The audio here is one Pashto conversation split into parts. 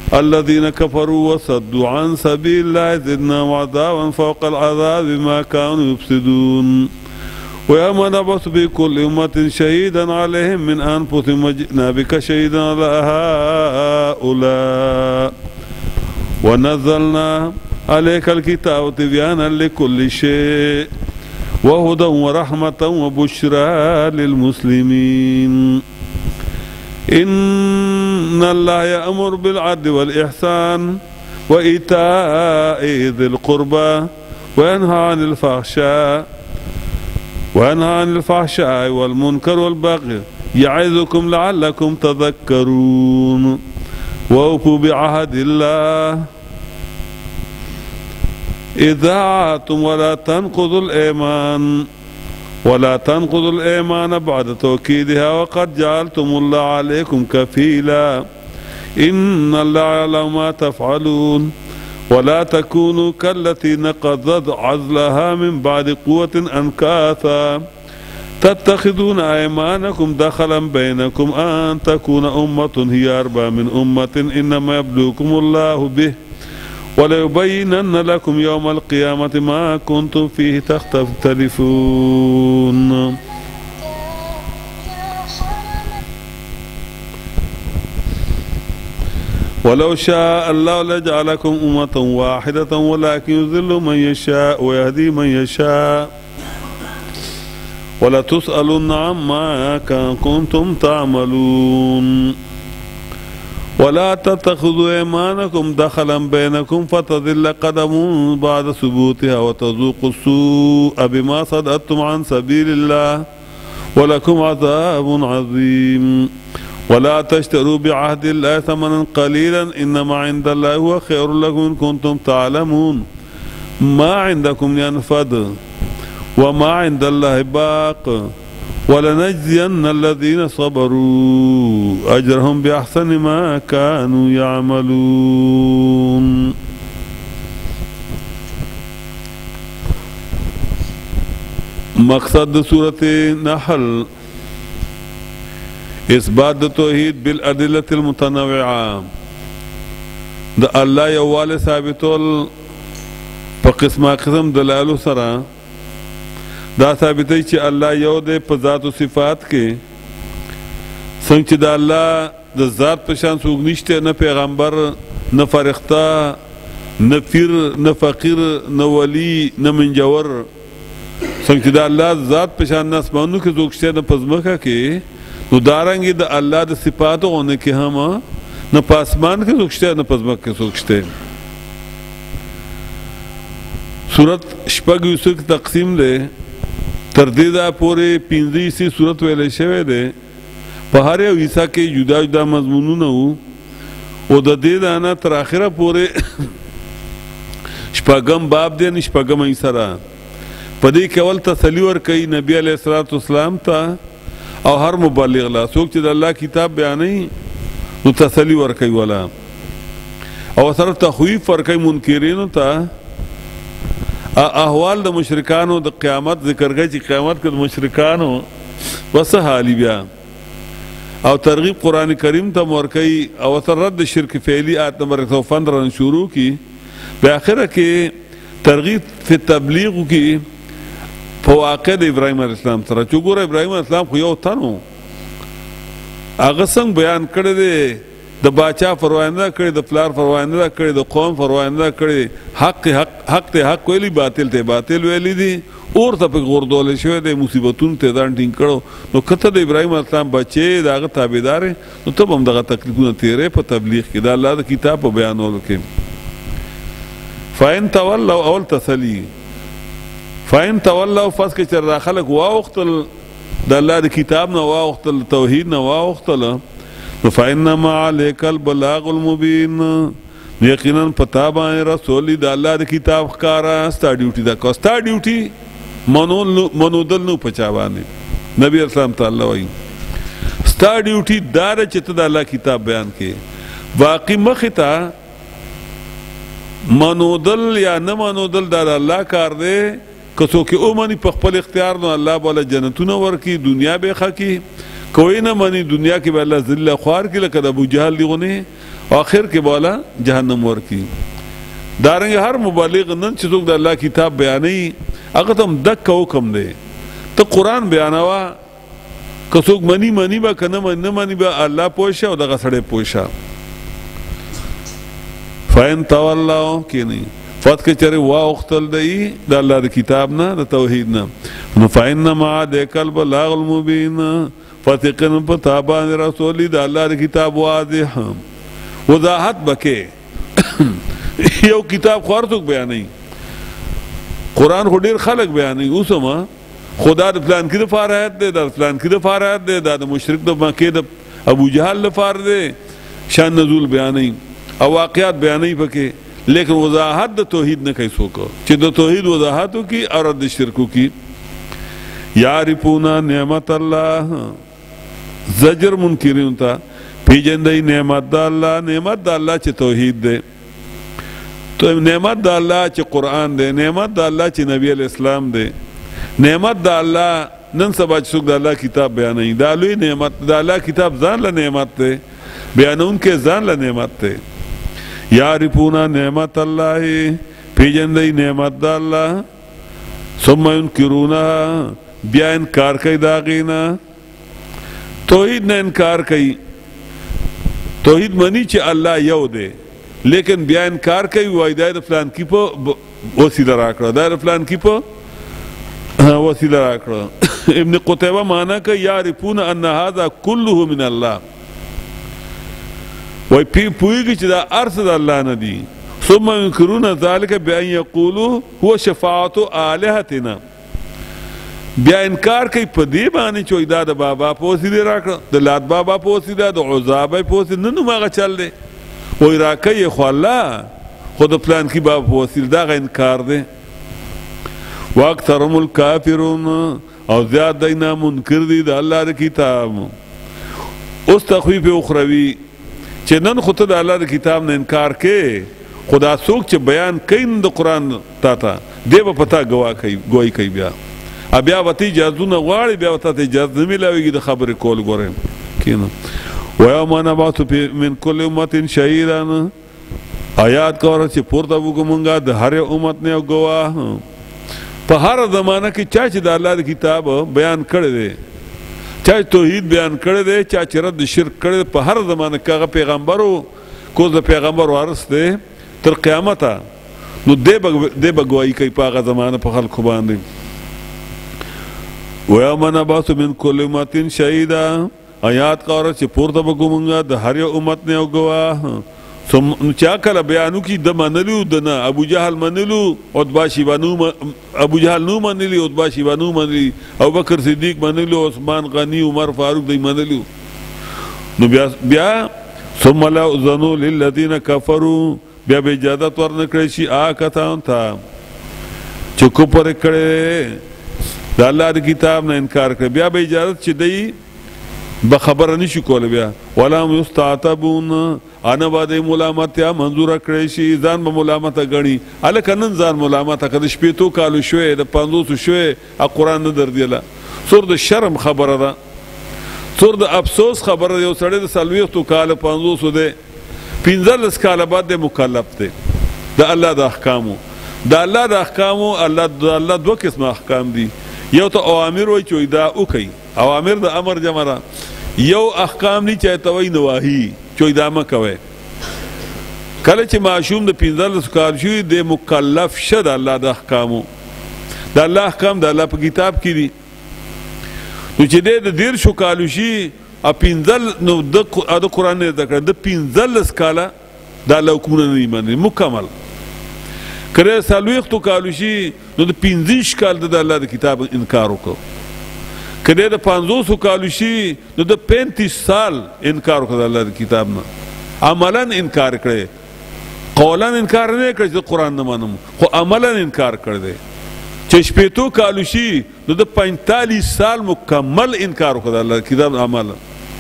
الذين كفروا وصدوا عن سبيل الله زدناهم عذابا فوق العذاب بما كانوا يفسدون ويوم نبعث في كل أمة شهيدا عليهم من أنفسهم وجئنا بك شهيدا على هؤلاء ونزلنا عليك الكتاب تبيانا لكل شيء وهدى ورحمة وبشرى للمسلمين إن الله يأمر بالعدل والإحسان وإيتاء ذي القربى وينهى عن الفحشاء والمنكر والبغي يعظكم لعلكم تذكرون وأوفوا بعهد الله إذا عاهدتم ولا تنقضوا الأيمان بعد توكيدها وقد جعلتم الله عليكم كفيلا إن الله يعلم ما تفعلون ولا تكونوا كالتي نقضت عزلها من بعد قوة أنكاثا تتخذون أيمانكم دخلا بينكم أن تكون أمة هي أربى من أمة إنما يبلوكم الله به وليبينن لكم يوم القيامة ما كنتم فيه تختلفون ولو شاء الله لجعلكم أمة واحدة ولكن يذل من يشاء ويهدي من يشاء ولتسألن عما كنتم تعملون ولا تتخذوا أيمانكم دخلا بينكم فتضل قدم بعد ثبوتها وتذوقوا السوء بما صددتم عن سبيل الله ولكم عذاب عظيم ولا تشتروا بعهد الله ثمنا قليلا إنما عند الله هو خير لكم إن كنتم تعلمون ما عندكم ينفد وما عند الله باق ولنجزين الذين صبروا أجرهم بأحسن ما كانوا يعملون مقصد سورة نحل اثبات التوحید بالادله المتنوعه د الله یووالی ثابتول په قسم دلایل سره دا ثابتوي چې الله یو دی په ذات او صفات کې څنګه چې د الله د ذات په شان څوک نشته نه پیغمبر نه فرښتہ نه پیر نه فقیر نه ولی نه منجور څنګه چې د الله ذات په شان نسبانو کې څوک شته نه پزماکه کې نو دارنګي د الله د صفاتو غونه کې هم نه پاسمان کې څوک شته نه پزماکه کې څوک شته سورت شپږ یوسف تقسیم ده تر دې دا پورې 15 سورت ویلې شوی ده په هر یو حصہ کې جدا جدا مضمونونه وو او د دې نه تر اخره پورې شپږم باب دی نه شپږم حصہ را په دې کې اول تسلی ورکوي نبی علیه الصلاۃ والسلام ته او هر مبلغ لا څوک چې د الله کتاب بیانوي نو تسلی ورکوي ولا او سره تخویف ورکوي منکرینو ته احوال د مشرکانو د قیامت ذکر کوي چې قیامت کې د مشرکانو وسه حالي بیا او ترغیب قرآن کریم ته ورکوي او سره رد شرک فعلی آیت نمبر 115 شروع کی په اخره کې ترغیب فی تبلیغ کی په واقع د ابراهیم علیه السلام سره چې ګوره ابراهیم علیه السلام خو یو تنو هغه څنګه بیان کړی دی د باچا فرواینده کړی د پلار فرواینده کړی د قوم فرواینده کړی حق ته حق ویلی باطل ته باطل ویلی دی اور ته په غردول شوی د مصیبتونو ته ځان ټینګ کړو نو کته د ابراهیم علیه السلام بچی دغه تابعدار نو ته هم دغه تکلیفونه تیرې په تبلیغ کې د الله د کتاب په بیانولو کې فاین تولوا اول تسلی فاین تولوا فس کې چې خلک واوختل د الله د کتاب نه واوختل توحید نه واوختل فإنما عليك البلاغ المبين یقینا پتا باندې رسول د الله د کتاب ښکارا ستا ډیوټي دا کو ستا ډیوټي منودل نو پچا باندې نبی اسلام تعالی وایي ستا ډیوټي دار چې ته د الله کتاب بیان کې باقی مخته منودل یا نه منودل د الله کار دی که څوک اومني په خپل اختیار نو الله بوله جنتونه ورکي دنیا به خکي کوئی نه مني دنیا کې به الله ذل خوار کې لکه ابو جهل دیغونه آخر کې بولا جهنم ورکی. دارنګ هر مبلغ نن چې څوک د الله کتاب بیانوي هغه ته هم دک حکم دی ته قرآن بیانوه که څوک مني به که نه مني به الله پوه شه او دغه سړی پوه شه. فإن تولوا کینی فت که چرې واوښتل دی د الله د کتاب نه د توحید نه نو فإنما علیک البلاغ المبین فتقن په تا باندې رسول د الله د کتاب واضح وضاحت بکې یو کتاب خو هر څوک بیانوي قرآن خو ډېر خلک بیانوي اوس هم خدا د فلان کې دپاره آیت دی دا د فلان کې دپاره آیت دی دا د مشرک د مکې د ابو جهل لپاره دی شان نزول بیانوي او واقعات بیانوي پکې لیکن وضاحت د توحید نه کوي څوک چې د توحید وضاحت وکړي او رد شرک وکړي. یعرفون نعمت الله زجر منکرین ته پیژندی نعمت د الله نعمت د الله چې توحید دی تو نعمت د الله چې قرآن دی نعمت د الله چې نبی علیہ السلام دی نعمت د الله نن سبا چې څوک د الله کتاب بیانوي دا لوی نعمت د الله کتاب ځان له نعمت دی بیانونکی ځان له نعمت دی. یعرفون نعمت الله پیژندی نعمت د الله ثم ینکرونها بیا انکار کوي د هغې نه توحید نه انکار کوي توحید مني چې الله یو دی لیکن بیا انکار کوي وایي دا د فلانکي په وسیله راکړه دا د فلانکي په وسیله راکړه. ابن قتیبه معنی کوي یعرفون ان هذا كله من الله وای پوهیږي چې دا هر څه د الله نه دي. ثم ينکرون ذلك بأن يقولوا هو شفاعت آلهتنا بیا انکار کوي په دې باندې چې دا د بابا په وسیله راکړه د لات بابا په وسیله د عزا بابا په وسیله نه نو هغه چل دی وایي راکوي خو الله خو د پلانکي بابا په وسیله دغه انکار دی. واکثرهم الکافرون او زیاد دی نامنکر دی د الله د کتاب. اوس تخویف اخروی چې نن خو ته د الله د کتاب نه انکار کې خدا څوک چې بیان کوي د قرآن تا ته دی به په تا ګواهي کوي بیا به ته اجازونه غواړې بیا به تا ته اجازه نه میلاویږي د خبرې کول ګورې کینه. ویوم نبعث من کل امت شهیدا آیات کوره چې پورته وکړو مونږه د هر امت نه یو ګواه په هر زمانه کې چا چې د الله د کتاب بیان کړی دی چا توحید بیان کړی دی چا چې رد شرک کړی دی په هر زمانه کې هغه پیغمبرو کوز د پیغمبر وارث دی تر قیامته نو دی به ګواهي کوي په هغه زمانه په خلکو باندې. ویوم نبعث من کل امت شهیدا آیات کوره چې پورته وکړو مونږه د هر یو امت نه یو ګواه چا کله بیانو کی د منلو د نه ابو جهل منلو عتبہ شیبانو ابو جهل نو منلی عتبہ شیبانو منلی ابو بکر صدیق منلو عثمان غنی عمر فاروق دی منلو نو بیا ثم لا اذنوا للذین کفروا بیا به اجازت ورنکړی شي کسانو ته چې کفر کړی د الله د کتاب نه انکار کړی بیا به اجازت چې دی به خبره نشي کولی بیا ولا هم یستعتبون انا باندې ملامتیا منظوره کړی شي ځان به ملامته ګڼي هلکه نن ځان ملامته که د 50 کالو شوی د 50 شوی قرآن نه دردیله څور د شرم خبره ده څور د افسوس خبره ده یو سړی د 40 کاله 50 دی 15 کاله بعد د مکلف دی د الله د احکامو د الله د احکامو الله دوه قسمه احکام دي یو ته اوامر وایي چې دا وکئ اوامر د امر جمع ده یو احکام دي چې ته وایي نواهي چې دا مه کوئ کله چې معشوم د 15 کال شوي د مکلف شه د الله د احکامو د الله احکام د الله په کتاب کې دي نو چې دی د 10 کالو شي 15 نو د قرآن نه زده کړه د 15 کاله د الله حکمونه نه مني مکمل کله 40 کالو شي نو د 15 کال د الله د کتاب انکار وکړو کله د 500 کالو شي نو د 35 سال انکار وکړ د الله د کتاب نه عملا انکار کړي قولا انکار نه کړي چې قرآن نه منم خو عملا انکار کړي چې 50 کالو شي نو د 45 سال مکمل انکار وکړ د الله د کتاب عملا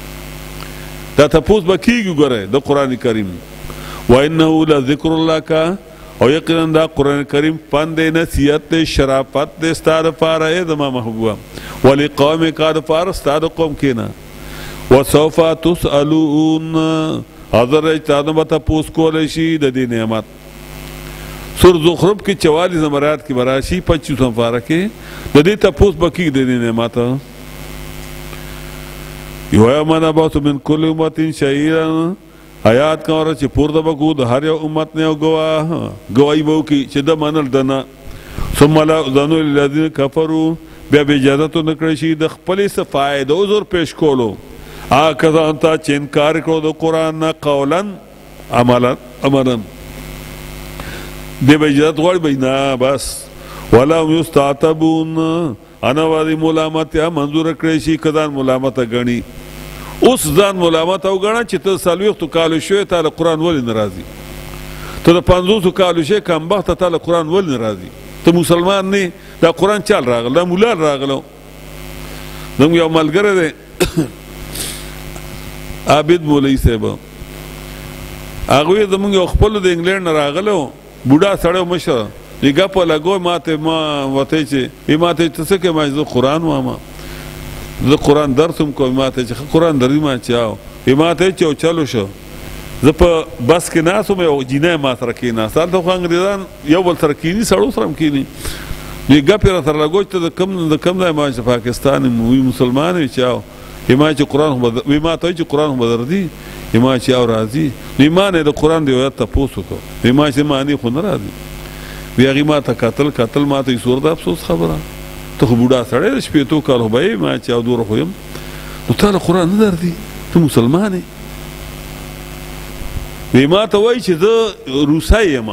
دا تاسو به کیږي ګوره د قرآن کریم وانه لذکر لک او یقینا دا قرآن کریم پند نصیحت شرافت دے استاد پارا اے زما محبوبا ولقوم کا پار استاد قوم کینا وسوف تسالون حاضر اجتانو بتا پوس کولی شي د دې نعمت سور زخرف کې 44 نمبرات کې براشي 25 پاره کې د دې تپوس بکی د دې نعمت یوم نبعث من کل امت شهیدا آیات کا اور چې پور د بګو د هر یو امت نه گواه گواہی وو کې چې د منل دنه ثم لا ذنوا للذين كفروا بیا به اجازه تو نکړی شي د خپل صفای د عذر پیش کولو کذا انت چې انکار کړو د قران نه قولا عملا دی به اجازه غوړ بینا بس ولا یستعتبون انا وادي ملامت یا منظور کړی شي کدان ملامت غني اوس ځان ملامت او غنا چې ته سالوخت کالو شوی ته قرآن ولې ناراضي ته د 500 کالو شوی کم بخت ته قرآن ولې ناراضي ته مسلمان نه دا قرآن چال راغله مولا راغلو نو یو ملګری دی عابد مولوی صاحب هغه زمونږ یو خپل د انګلند نه راغلو بوډا سړی مشر لګا په لګو ماته ما وته چې ماته څه کې ما زه قرآن واما زه قرآن درسم کوم ماته چې قرآن درې ما چاو ماته چې چلو شو زه په بس کې ناسم یو جینه ما سره کې نه سال ته انګریزان یو بل سره کینی سړو سره کینی لګا پر تر لګو ته د کم ځای ما چې پاکستان وي مسلمان وي چاو ما چې قرآن ما ته چې قرآن بدر دی ما چې او راضي ما نه د قرآن دی ته پوسو کو ما چې معنی خو نه راضي بیا غي ما ته قتل ما ته سور د افسوس خبره ته خو بوډا سړی شپې تو کال به ما چې او دور خو يم نو تعالی قرآن نه درځي ته مسلمان یې ما ته وای چې زه روسای یم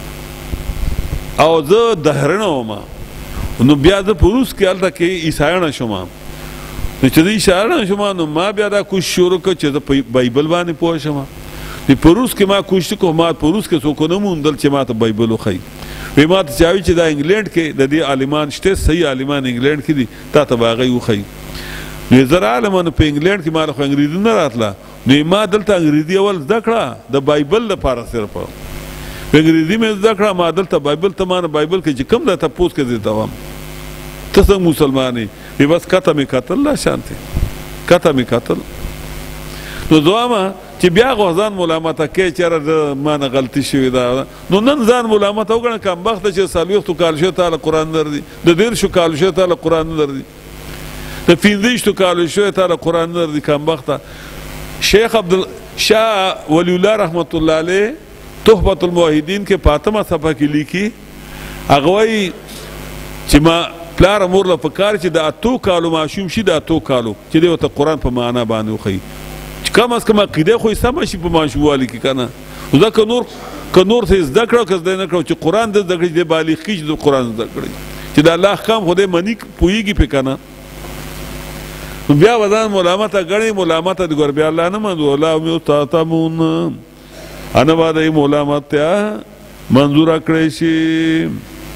او زه دهرنه وم نو بیا زه په روس کې هلته کې عیسایانه شوم نو چې د عیسایانه شوم نو ما بیا دا کوشش شروع کړ چې زه په بایبل باندې پوه شم په روس کې ما کوشش کوم ما په روس کې څوک نه موندل چې ما ته بایبل وښایي ما ته چاوي چې دا انګلند کې د دې عالمان شته صحیح عالمان انګلند کې دي تا ته به هغه وښایي نو زه عالمانو په انګلند کې ما خو انګریزي نه راتله نو ما دلته انګریزي اول زده کړه د بایبل لپاره صرف په انګریزي مې زده کړه ما دلته بایبل ته ما بایبل کې چې کوم د تپوس کې زه دوام ته څنګه مسلمان یې بس کته مې قتل لا شانتي کته مې قتل نو دوامه چې بیا غوځان ملامت کې چېرې د ما نه غلطي شوې ده نو نن ځان ملامت وګڼه کم بخته چې څلوېښتو کال شو تعالی قرآن نه درځي د 15 کال شو تعالی قرآن نه درځي د 15 کال شو تعالی قرآن نه درځي کم بخته شیخ عبدالشاه ولی الله رحمت الله علیه تحفة الموحدین کې فاطمه صفحه کې لیکي هغه وایي چې ما پلار مور له پکار چې د 8 کالو ماشوم شي د 8 کالو چې دی ورته قرآن په معنا باندې وښایي کم از کم عقیده خو سمه شي په ماشوموالي کې کنه دا که نور څه زده کړو که زده نه کړو چې قرآن د زده کړي د بالغ کېږي چې د قرآن زده کړي چې د الله احکام خو دی مني پوهېږي پې کنه نو بیا به ځان ملامته ګڼي ملامته د ګور بیا الله نه منځو ولا هم یستعتبون انا به د ملامتیا منظوره کړی شي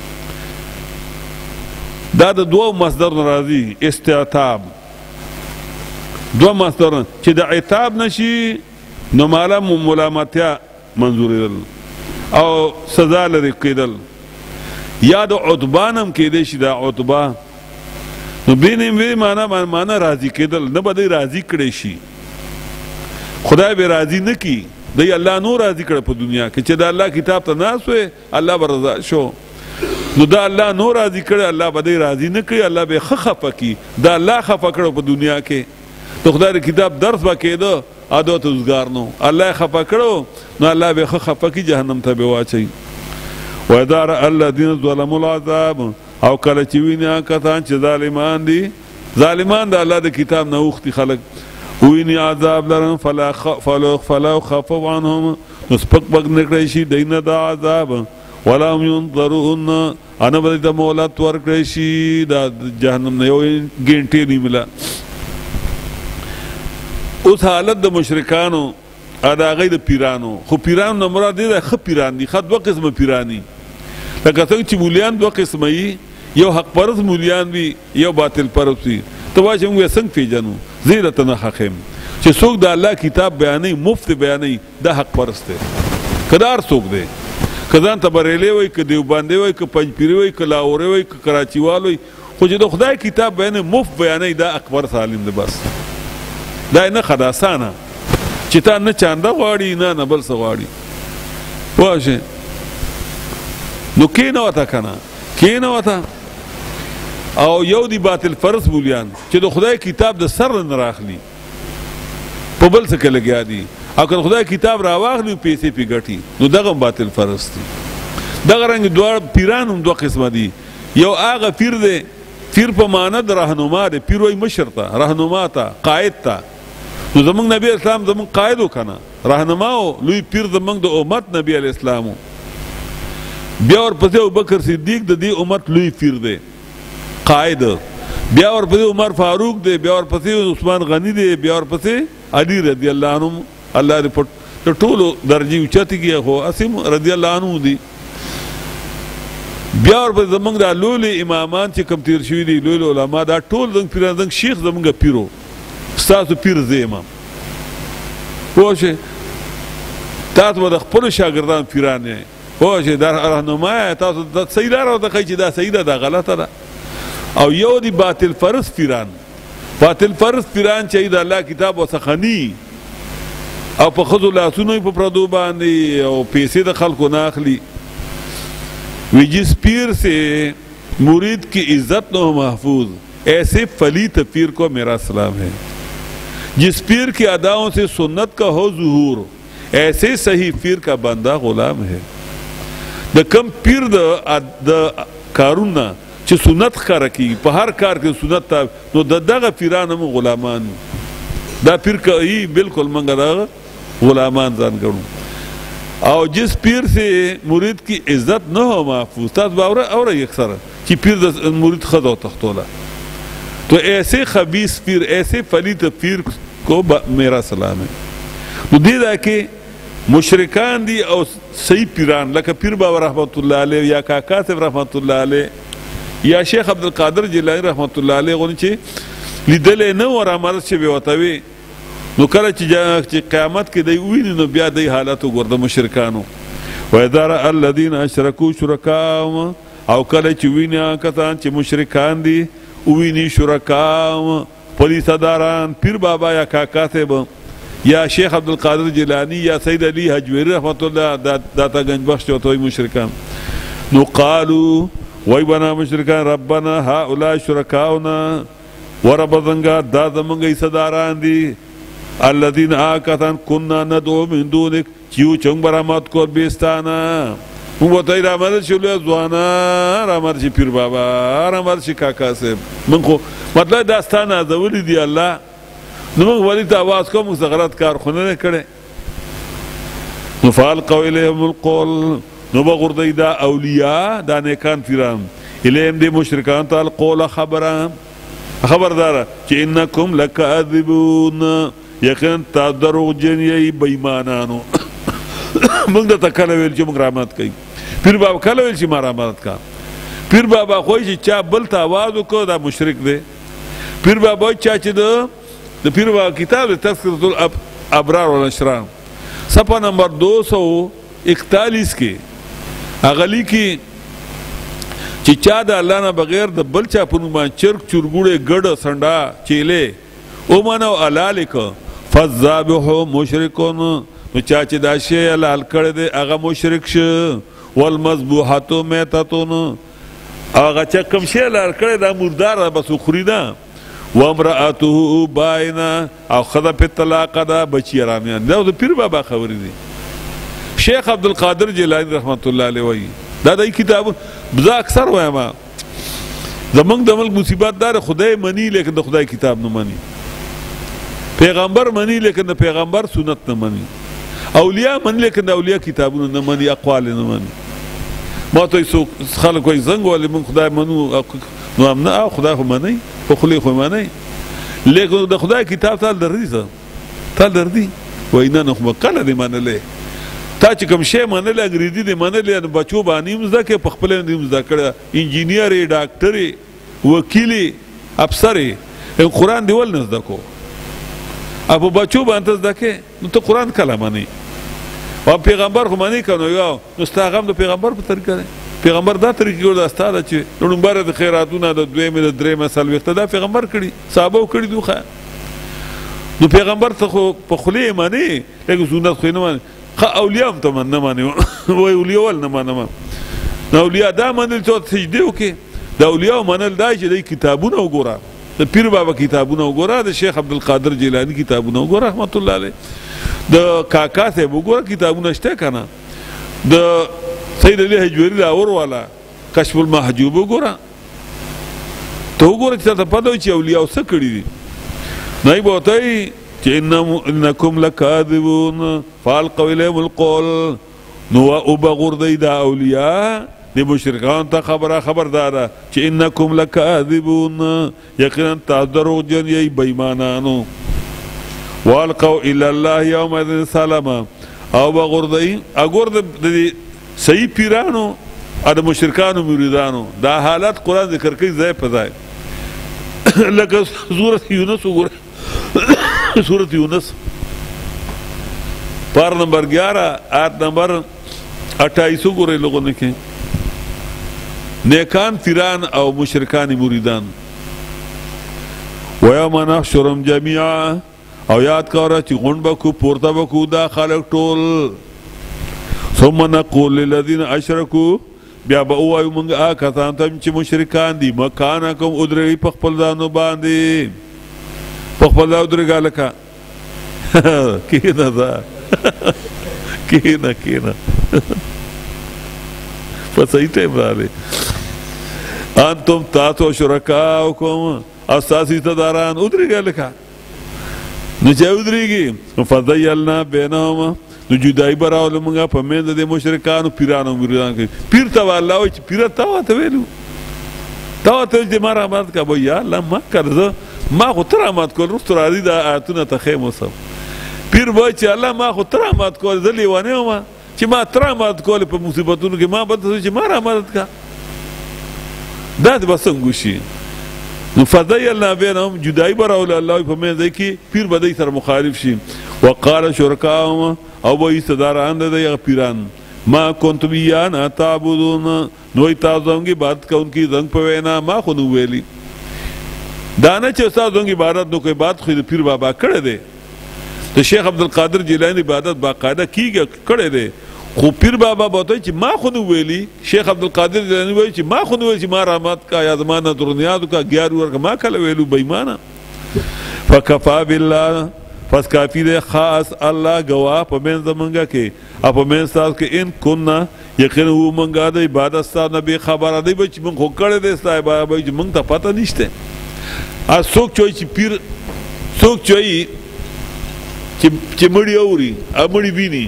دا د دوو مصدر نه راځي استعتاب دو مصدر چې د عتاب نشي نو مالا ملامتیا منظوریدل او سزا لري کېدل یا د عتبانم کېدی شي د عتبا نو بینیم وی معنا راضي کېدل نه به دی راضي کړی شي خدای به راضي نه کی دی الله نو راضي کړ په دنیا کې چې د الله کتاب ته ناس وي الله به رضا شو نو دا الله نو راضي کړ الله به دی راضي نه کړي الله به خفه کی دا الله خفه کړ په دنیا کې تو خدای کتاب درس با کېده عادت روزګار نو الله خفه کړو نو الله به خفه کی جهنم ته به واچي وَإِذَا رَأَى الَّذِينَ ظَلَمُوا الْعَذَابَ او کله چې ویني کسان چې ظالمان دي ظالمان د الله د کتاب نه اوختي خلک ویني عذاب لرن فلا خفوا عنهم نو سپک بک نکړی شي دینه د عذاب ولا هم ينظرون انا به د مولات ورکړی شي د جهنم نه یو ګنټې نه ملا اوس حالت د مشرکانو دا غي د پیرانو خو پیرانو نه مراد دي د خ پیران دي خد دوه قسمه پیرانی لکه څنګه چې مولیان دوه قسمه یو حق پرست مولیان وي یو باطل پرست وي ته وایي موږ څنګه پیژنو زیرته نه حقیم چې څوک د الله کتاب بیانوي مفت بیانوي د حق پرست دی کدار څوک دی کدان ته بریلی وي که دیوبندي وي که پنجپیري وي که لاهوري وي که کراچیوال وي خو چې د خدای کتاب بیانوي مفت بیانوي دا اکبر سالم دی بس دا نه خداسانه چې تا نه چانده غواړي نه بل څه غواړي پوه شې نو کېنوته که نه کېنوته او یو دی باطل فرض بولیان چې د خدای کتاب د سر نه راخلي په بل څه کې لګیا دي او که د خدای کتاب راواخلي پیسې پې ګټي نو دغه باطل فرض دي دغه رنګ دواړه پیران هم دوه قسمه دي یو هغه پیر دی پیر په معنی د رهنما دی پیر وایي مشر ته رهنما ته قائد ته نو زمونږ نبی اسلام زمونږ قائد و که نه رهنما و لوی پیر زمونږ د امت نبی علیه السلام و بیا ورپسې ابوبکر صدیق د دې امت لوی پیر دی قائد بیا ورپسې عمر فاروق دی بیا ورپسې عثمان غنی دی بیا ورپسې علی رضی الله عنه الله دې په ټولو درجې اوچتې کړي خو اسیم رضی الله عنه دی بیا ورپسې زمونږ دا لوی امامان چې کوم تیر شوي دي لوی علما دا ټول زموږ پیران زموږ شیخ زمونږ پیرو ستاسو پیر زه یم پوه شئ تاسو به د خپلو شاګردانو پیران یې پوه شئ دا رهنما یې تاسو صحیح لاره ورته ښایي چې دا صحیح ده دا غلطه ده او یو دی باطل فرض پیران باطل فرض پیران چې د الله کتاب وڅخه نی او په ښځو لاسونو یې په پردو باندې او پیسې د خلکو نه اخلي وی جس پیر سے مرید کی عزت نہ ہو محفوظ ایسے پلیت پیر کو میرا سلام ہے جس پیر کی اداؤں سے سنت کا ہو ظہور ایسے صحیح پیر کا بندہ غلام ہے د کم پیر د کارونه چې سنت ښکاره کېږي په هر کار کې سنت ته نو د دغه پیران هم غلامان دا پیر کوي بالکل موږ دغه غلامان ځان ګڼو او جس پیر سے مرید کی عزت نہ ہو محفوظ تاسو به اورئ اکثر چې پیر د مرید ښځه وتښتوله تو ایسے خبیث پیر ایسے پلیت پیر کو میرا سلام ہے نو دې دا کې مشرکان دي او صحیح پیران لکه پیر بابا رحمت الله علیه یا کاکا صاحب رحمت الله علیه یا شیخ عبدالقادر جیلانی رحمت الله علیه غونې چې لیدلی نه و رامرض شوی ورته وي نو کله چې قیامت کې دی وویني نو بیا دی حالت وګوره د مشرکانو واذا رأى الذین اشرکوا شرکاهم او کله چې ویني هغه کسان چې مشرکان دي وویني شرکاهم پولیسداران پیر بابا یا کاکا صاحب یا شیخ عبدالقادر جیلانی یا سید علی حجویری رحمت الله داتا گنج بخش ورته وایي مشرکان نو قالو وای بنا مشرکان ربنا هؤلاء شرکاؤنا ورب زنگا دا زمنگا ایساداران دی الذین آکتان کننا ندعو من دونک چیو چنگ برامات کور بیستانا مون بطایی رامرد شی لوی زوانا رامرد شی پیر بابا رامرد شی کاکا صاحب من خو مطلب داستان ازولی دی اللہ نو من ولی تا آواز کو من غلط کار خونه نکڑے نو فالقو الیهم القول نو بغردی دا اولیاء دا نیکان پیران الیم دی مشرکان تا القول خبردارا چی انکم لکاذبون یقین تا دروغ جنیئی بیمانانو منگ دا تا کلویل چی منگ رامت کئی پیر بابا کلویل چی ما رامت کا پیر بابا خوی چی چا بل تا آوازو که دا مشرک دے پیر بابا چا چی دا پیر بابا کتاب دا تذکرۃ الابرار والاشرار صفحہ نمبر 241 کے اغلی کی چې چا د الله نه بغیر د بل چا په نوم باندې چرګ چرګوړې ګډ سنډا چیلې ومنو حلالک فالذابح مشرکون نو چا چې دا شی حلال کړی دی هغه مشرک شه والمذبوحة میتتون هغه چې کوم شی حلال کړی دا مردار بس خوري نه وامرأته باینه او ښځه په طلاق ده بچي ارامیان دا د پیر بابا خبرې دي شیخ عبدالقادر جیلانی رحمت الله علیه وایي دا دای کتاب زه اکثر وایم زمونږ د ملک مصیبت دار خدای منی لیکن د خدای کتاب نه منی پیغمبر منی لیکن د پیغمبر سنت نه منی اولیاء منی لیکن د اولیاء کتابونه نه منی اقوال نه منی ما ته خلک وایي زنګ ولې من خدای منو نو هم نه خدای خو منی په خولې خو منی لیکن د خدای کتاب تال دردي تال دردي وایي نه نو خو کله دې منلی تا چې کوم شی منلی انګریزي دې منلی بچو باندې هم زده کړې په خپله هم دې زده کړی انجینیر یې ډاکټر یې وکیل یې افسر یې قرآن دې ول نه زده کو او په بچو باندې ته زده کړې نو ته قرآن کله منې او پیغمبر خو منې که نو یو نو ستا هغه هم د پیغمبر په طریقه دی پیغمبر دا طریقې کړو دا ستا ده چې لومبره د خیراتونه د دویمې د درېیمه څلوېښته دا پیغمبر کړي صحابه کړي دي خو نو پیغمبر ته خو په خولې یې منې لکه سنت خو یې نه منې اولیاء هم ته نه منې وایي اولیاء ول نه منم نو اولیاء دا منل چې سجدې وکړې د اولیاء منل دا چې دی کتابونه وګوره د پیر بابا کتابونه وګوره د شیخ عبدالقادر جیلانی کتابونه وګوره رحمت الله علیه د کاکا صاحب وګوره کتابونه شته که نه د سید علی حجویری لاهور والا کشف المحجوب وګوره ته وګوره چې تاته پته وي چې اولیاء څه کړي دي نو یې به ورته وایي چې انکم لکاذبون فالقوا الیهم القول نو وبغردی دا اولیاء د مشرکان ته خبرداره چې انکم لکاذبون یقینا تاسو دروغجن یی بېمانانو والقوا الی الله یومئذ السلام او بغردی اګور د صحیح پیرانو او د مشرکانو مریدانو دا حالت قرآن ذکر کوي ځای په ځای لکه سورت یونس وګوره سورت یونس پار نمبر 11 آیت نمبر 28 وګورئ لوگوں کې نیکان پیران او مشرکان مریدان ویوم نحشرهم جميعا او یاد کوره چې غونډ بکو پورته بکو دا خلق ټول ثم نقول للذین اشرکوا بیا به ووایو موږ هغه کسانو ته چې مشرکان دي مکانکم ادرئ په خپل ځانو باندې په خپل ځای ودرېږه لکه کښېنه ځه کښېنه په صحیح ټایم راغلی انتم تاسو شرکاؤکم او ستاسو حصهداران ودرېږه لکه نو چې ودرېږي فضیلنا بینهم نو جدایي به راولو موږ په منځ د مشرکانو پیرانو مریدانو کې پیر ته به الله وایي چې پیره تا ورته ویلو تا ورته ویل چې ما رحمت که به یا الله ما کړه زه ما خو ته رحمت کول وروستو راځي دا آیتونه ته ښیم اوسم پیر به وایي چې الله ما خو ته رحمت کول زه لیونی وم چې ما ته رحمت کول په مصیبتونو کې ما به ته چې ما رحمت که دا دې به څنګه وشي نو فضیلنا بینهم جدایي به راولو الله وایي په منځ کې پیر به دی سره مخالف شي وقال شرکاهم او به حصهداران د دغه پیران ما کنتم ایانا تعبدون نو تاسو زموږ عبادت کوونکي زموږ په وینا ما خو نو ویلي دا نه چې تاسو زموږ عبادت نو کوئ عبادت خو د پیر بابا کړی دی د شیخ عبدالقادر جیلانی عبادت باقاعده کیږي کړی دی خو پیر بابا به ورته چې ما خو نو ویلي شیخ عبدالقادر جیلانی وایي چې ما خو نو ویل چې ما رحمت کا یا زما نه درنیاد کا ګیار ورکه ما کله ویلو بېمانه فکفا بالله پس کافی دی خاص الله گواه په منځ زمونږ کې او په منځ ستاسو کې ان کننا یقینا وو مونږه د عبادت ستاسو نه بې خبره دی به چې مونږ خو کړی دی ستا عبادت به چې مونږ ته پته نشته څوک چې وایي چې پیر څوک چې وایي چې مړي اوري او مړي ویني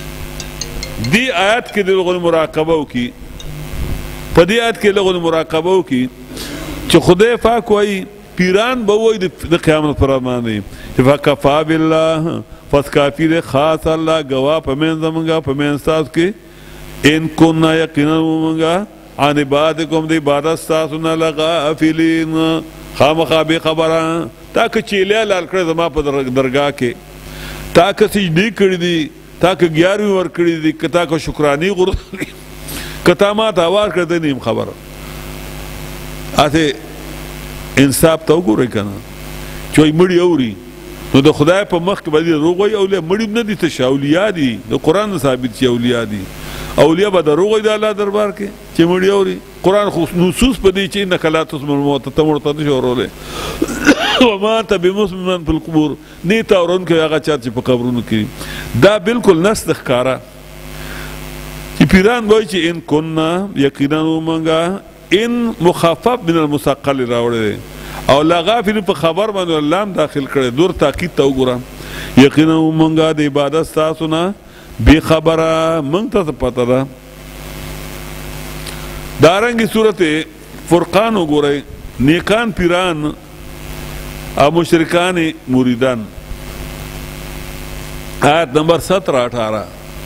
دې آیات کې د هغوی مراقبه وکړي په دې آیات کې هغوی مراقبه وکړي چې خدای پاک وایي پیران به وایي د قیامت پر باندې فکفا بالله پس کافی دی خاص الله گواه په منځ زمونږ په منځ ستاسو کې ان کننا یقینا مونږ عن عبادکم د عبادت ستاسو نه لغافلین خامخا بې خبره تا که چیلیا لال کړی زما په درګاه کې تا که سجدې کړي دي تا که ګیاروي ورکړي دي که تا که شکراني غورځولي که تا ما ته اواز کړی دی نیم خبره هسې انصاف ته وګورئ که نه چې وایي مړي اوري نو د خدای په مخ کې به دروغ وایي اولیاء مړي نه دي تشه اولیاء دي د قرآن ثابت چې اولیاء دي اولیاء به دروغ وایي د الله دربار کې چې مړي اوري قرآن خو نصوص په دې چې انک لا تسمع الموت ته مړه ته نشي اورولی وما انت بمسمع من في القبور نه ته اورونکی هغه چا چې په قبرونو کې دا بالکل نس د ښکاره چې پیران وایي چې ان کننا یقینا ومونږه ان مخفف من المثقل راوړی دی او لغافل په خبر باندې الله هم داخل کړی دور تاکید ته وګوره یقینا مونږه د عبادت ستاسو نه بې خبره مونږ ته څه پته ده دارنګې صورت فرقان وګورئ نیکان پیران او مشرکان مریدان آیت نمبر 17-18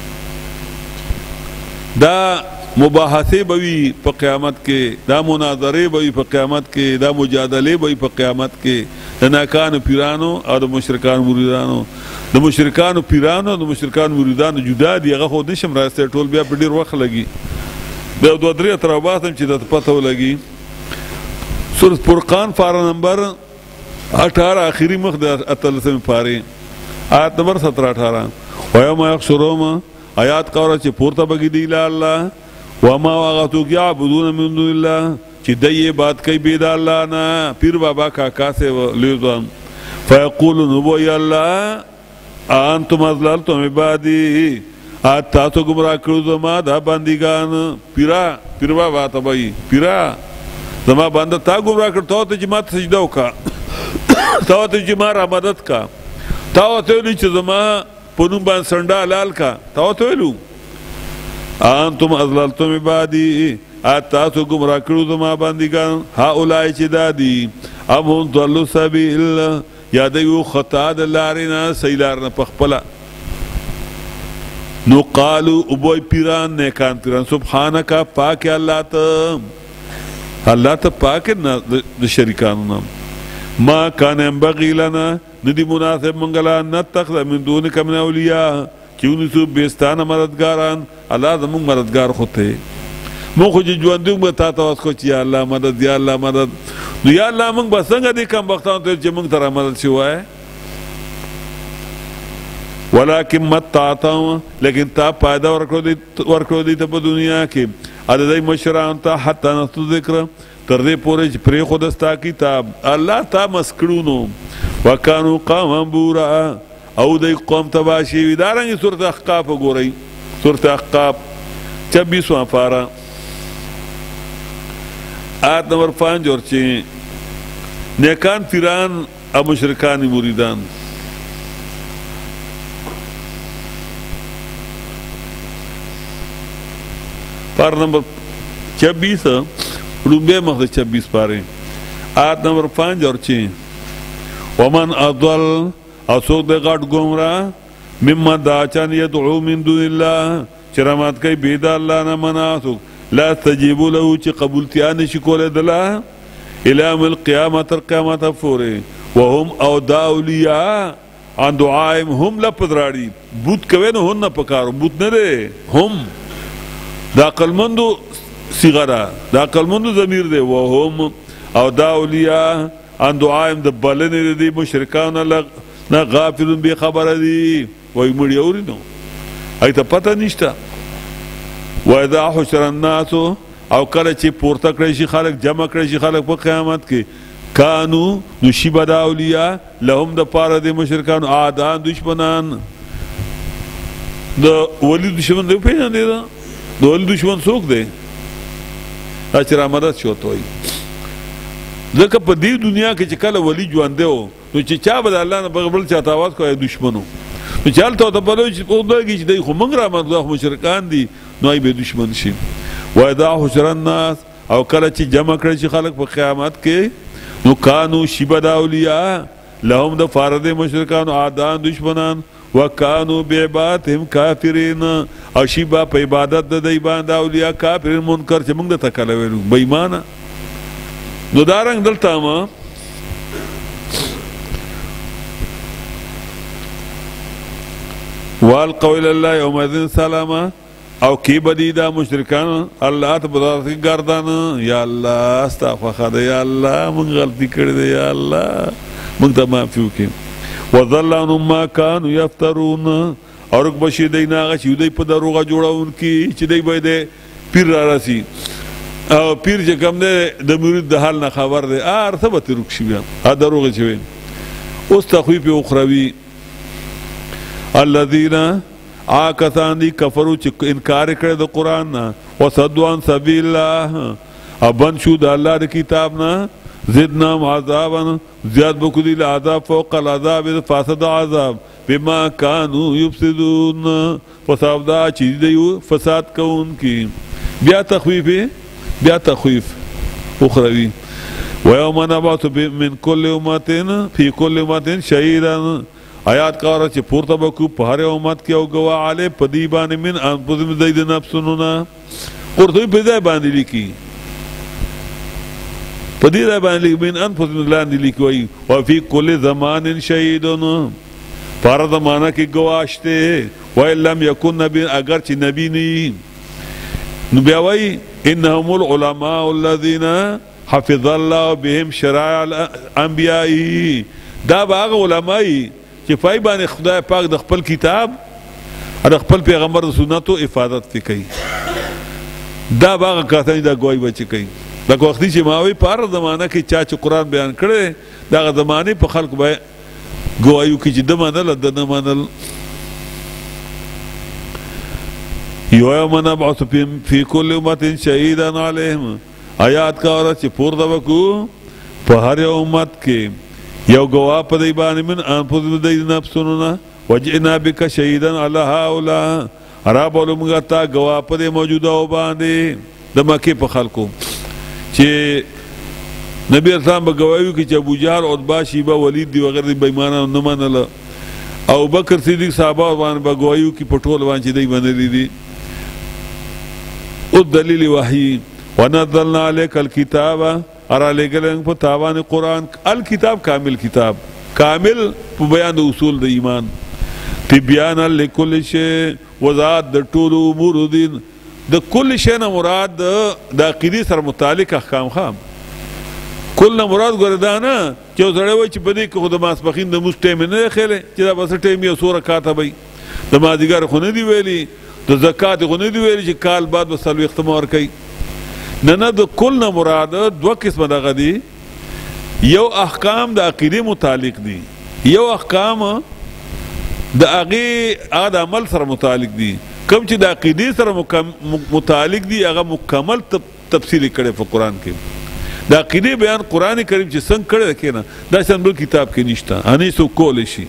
دا مباحثې به وي په قیامت کې دا مناظرې به وي په قیامت کې دا مجادلې به وي په قیامت کې د ناکانو پیرانو او د مشرکانو مریدانو د مشرکانو پیرانو او د مشرکانو مریدانو جدا دي هغه خو نشم راستی ټول بیا په ډېر وخت لګي بیا دوه درې تر وباسم چې درته پته ولګي سورة فرقان پاره نمبر 18 آخری مخ د اتلسم پاره آیت نمبر 17-18 ویوم یحشرهم آیات قوره چې پورته بگی دی الله وما واغتو یعبدون من دون الله چې دی عبادت کوي بيد الله نه پیر بابا کاکا سے لیدم فیقولون هو یا الله انتم اضللتم عبادی تاسو گمراه کړو زما دا بندگان پیر بابا ته وایي پیرا زما بنده تا گمراه کړ ته چې ماته سجده وکا ته چې ما را مدد کا تا ته ویل چې زما په نوم باندې سنډا حلال کا تا ته ویلو انتم اضللتم عبادی تاسو گمراه کړو زما بندگان هؤلاء چې دادي ام هم ضلوا سبیل یا دیو خطا د لارې نه صحیح لار نه پخپله نو قالو ابوی پیران نیکان پیران سبحانک پاک الله ته پاک نه د شریکانو نه ما کان ينبغي لنا ندی مناسب منگلا نتخذ من دونک من اولیاء چونی سو بیستان مددگاران اللہ زمون مددگار خود تے مون خو چې ژوندون به تا ته واس کو چې یا الله مدد یا الله مدد نو یا الله مونږ به څنګه دې کم وختانو ته چې مونږ ته مدد شي وای ولکن متعتهم لیکن تا پیدا ورکړو دي ته په دنیا کې عددی مشران ته حتی نستو ذکر تر دې پورې چې پرې خود استا کتاب الله تا مسکړونو وکانو قوم بورا او دای قوم تباشی ودارنګ سورۃ احقاف وګورئ سورۃ احقاف 26واں پارہ آیت نمبر 5 اور 6 نیکان پیران او مشرکان مریدان پار نمبر 26 روبے مخد 26 پارے آیت نمبر 5 اور 6 ومن اضل اسوک دے غٹ گمراہ مما داچان یدعو من دون اللہ چرامات کئی بیدا اللہ نمناسوک لا تجیبو لہو چی قبولتیان شکول دلا الام القیامت القیامت فورے وهم او دا اولیاء عن دعائم هم لپد راڑی بود کوئے نو ہن پکارو بود نرے هم دا قلمندو صغرا دا قلمندو ضمیر دے وهم او دا اولیاء عن دعائم دا بلن دی مشرکان نا غافلون بی خبر دی وی مڑی اوری نو ایتا پتہ نشتا وَإِذَا حُشِرَ النَّاسُ او کله چې پورته کړی شي خلق جمع کړی شي خلق په قیامت کې کانو نو شیبه دا اولیاء لهم د پاره د مشرکانو اعداء دشمنان د ولی دشمن دی پیژندې دا د ولی دشمن څوک دی چې را مدد شو ته وایي ځکه په دې دنیا کې چې کله ولی ژوند دی نو چې چا به د الله نه بغبل چاته آواز کوي دشمنو نو چې هلته ورته بلوي چې پوهېږي چې دی خو موږ را مدد مشرکان دي نو ای به دشمن شي وَإِذَا حُشِرَ النَّاسُ او کله چې جمع کړی شي خلق په قیامت کې نو کانو شیبه د اولیاء لهم د فارد مشرکانو اعداء دشمنان وکانو بعبادتهم کافرین او شیبه په عبادت د دی باندې اولیاء کافرین منکر چې موږ ته کله ویلو بې ایمانه نو دارنګ دلته ما والقوا الی الله یومئذ سلاما او کی بدی دا مشرکان اللہ تبارک گردان یا اللہ استغفر یا اللہ من غلطی کر دے یا اللہ من تا معافی وکي وظل عنهم ما كانوا يفترون اور بشي دی ناغه چې دی په دروغه جوړون کی چې دی به دی پیر را رسی او پیر چې کوم دی د مرید د حال نه خبر دی ارته به ترک شي ا دروغه چوي اوس تخویف اخروی الذين آکسان دی کفرو چی انکار کرد قرآن نا وصدو عن سبیل اللہ ابن شو دا اللہ دی کتاب نا زدنام عذابا زیاد بکدی العذاب فوق العذاب فاسد عذاب بما کانو یفسدون فساد دا چیز دیو فساد کون کی بیا تخویف اخروی ویوم نبعث من کل امتین فی کل امتین شہیدن آیات کارا چه پورتا بکو پہر امت کیا گواہ علی پدی بانی من انفسهم زید نفسنونا قرطبی پدی بانی لکی پدی بانی لکی من انفسهم لاندی لکی وی وفی کل زمان شہیدن پارا زمانہ کی گواہشتے وی لم یکن نبی اگر چی نبی نی نبیاوی انہم العلماء الذین حفظ الله بهم شرائع الانبیاء دا به هغه علماء چې پای باندې خدای پاک د خپل کتاب د خپل پیغمبر د سنتو حفاظت پې کوي دا به هغه کسان دا ګواهي به چې کوي لکه وختي چې ما وایي په هره زمانه کې چا چې قرآن بیان کړی د هغه زمانې په خلکو به ګواهي وکړي چې ده منل ده نه منل یوم نبعث فی کل امة شهیدا علیهم آیات کا ورځ چې پورته وکړو په هر یو امت کې یو ګواه په دی باندې من انفسهم د نفسونو نه وجئنا بک شهیدا علی هؤلاء رابولو موږ تا ګواه په دی موجوده باندې د مکې په خلکو چې نبی اسلام به ګواهي وکړي چې ابو جهل عتبه شیبه ولید دی وغیره دی بېمانه نه منله او بکر صدیق صحابه باندې به ګواهي وکړي په ټول باندې چې دی منلي دي او دلیل وحی ونزلنا علیک الکتاب ارا لګل په تاوان قرآن الکتاب کامل کتاب کامل په بیان د اصول د ایمان تبیان لکل شی وضاحت د ټولو امور دین د کل شی نه مراد د عقیدې سره متعلق احکام خام کل نه مراد ګوره دا نه چې یو سړی وایي چې په دې کې خو د ماسپښین د مونځ ټیم یې نه دی ښیلی چې دا بس ټیم یې څو رکاته به د مازدیګر خو نه دي ویلي د زکات خو نه دي ویلي چې کال بعد به څلوېښتمه ورکوي نه د کل نه مراد دوه قسمه دغه دي یو احکام د عقیدې متعلق دي یو احکام د هغې د عمل سره متعلق دي کوم چې د عقیدې سره متعلق دي هغه مکمل تفصیل کړی په قرآن کې د عقیدې بیان قرآن کریم چې څنګه کړی دی که نه داسې بل کتاب کې نشته هنې څوک کولی شي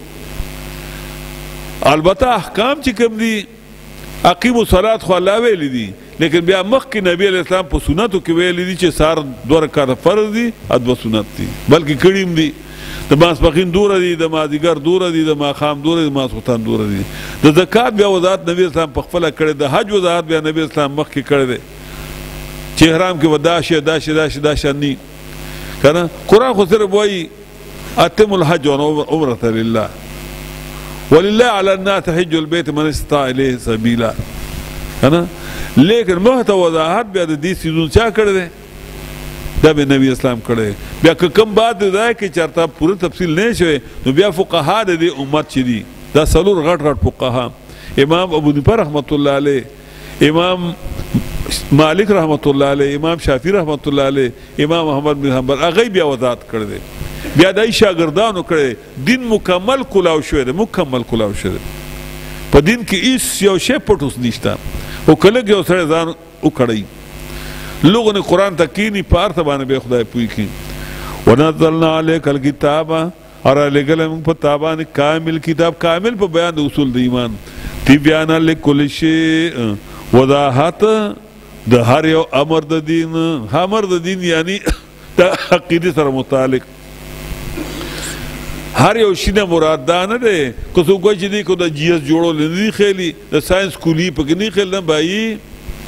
البته احکام چې کوم دي اقیم الصلات خو الله ویلی دي لیکن بیا مخکې نبی علیہ السلام په سنتو کې ویلی دي چې سهار 2 رکعاته فرض دي او 2 سنت دي بلکې کړي هم دي د ماسپښین دوره دي د مازدیګر دوره دي د ماښام دوره دي د ماسخوتن دوره دي د زکات بیا وضاحت نبی اسلام په خپله کړی د حج وضاحت بیا نبی اسلام مخکې کړی دی چې احرام کې به دا شی دا شی دا شی دا شی نی که نه قرآن خو صرف وایي اتم الحج والعمرة لله ولله على الناس حج البيت من استطاع الیه سبیلا که نه لیکن محته وضاحت بیا د دې څیزونو چا کړی دی دا به نبی اسلام کړی بیا که کم بات دا کې چېرته پوره تفصیل نه شوی نو بیا فقها د دې امت چې دي دا څلور غټ غټ فقها امام ابو حنیفه رحمت الله علیه امام مالک رحمت الله علیه امام شافعی رحمت الله علیه امام احمد بن حنبل هغه بیا وضاحت کړی دی بیا دای شاګردانو کړی دین مکمل کلاو شوی دی مکمل کلاو شوی دی په دین کې هیڅ یو شی پټ اوس نشته او کله کې یو سړی ځان وکړی لوگوں نے قرآن تکینی پار تبانے بے خدای پوئی کی ونزلنا علیک الکتاب اور لگلم پا تابان کامل کتاب کامل پا بیان دا اصول دا ایمان تبیانا لکل شیء وضاحت دا ہر یو امر دا دین امر دا دین یعنی دا عقیدی سر متعلق هر یو شی نه مراد دا نه دی که څوک وایي چې دی که د جی ایس جوړول نه دي ښیلي د ساینس کولي پکې نه ښیل نه بایي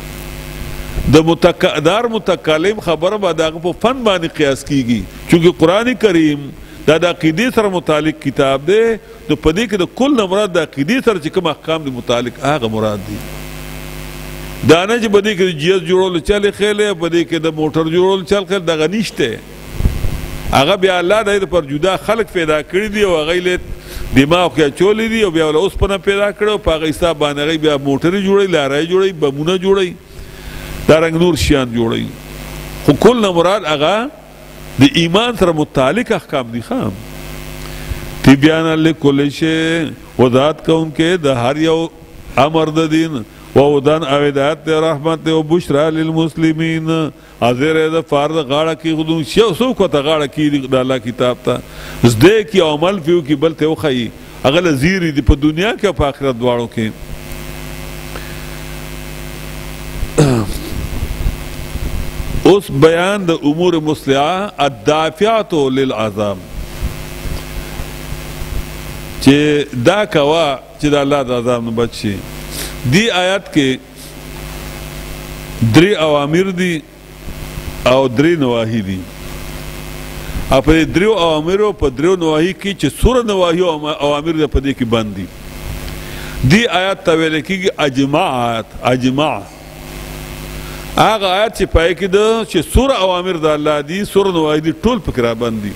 د متکلم خبره به د هغه په فن باندې قیاس کیږي چونکه قرآن کریم دا د عقیدې سره متعلق کتاب دی نو په دې کې د کل نه مراد د عقیدې سره چې کوم احکام دي متعلق هغه مراد دي دا نه چې په دې کې د جی ایس جوړول چل ښیلی په دې کې د موټر جوړول چل ښیل دغه نشته هغه بیا الله د پر جدا خلق پیدا کړي دي او هغه یې دماغ کې اچولی دي او بیا له اوسپنه پیدا کړي او په هغه حساب باندې هغه بیا موټرې جوړوي لارۍ جوړوي بمونه جوړوي دارنګ نور شیان جوړوي خو کل نه مراد هغه د ایمان سره متعلق احکام دي خام تبیانا لکل شیء وضاحت کوونکې د هر یو امر د دین وهدن او هدایت رحمت او بشرا للمسلمین حاضر د فرض غاړه کې خودو شو سو کو ته غاړه کې د الله کتاب ته زده کی عمل پیو کی بل ته وخی هغه لزیری دی په دنیا کې او په آخرت دواړو کې اوس بیان د امور مصلحه الدافعات للعذاب چې دا کوا چې د الله د عذاب نه بچ شي دی آیات کې 3 اوامر دي او 3 نواهی دي او په 3 اوامرو په 3 نواهی کې چې سوره نواهی او اوامر په دې کې بند دي دی آیات ته ویل کېږي اجماع آیات اجماع هغه آیات چې پای کې ده چې څومره اوامر د الله دي څومره نواهی دي ټول پکې راباندې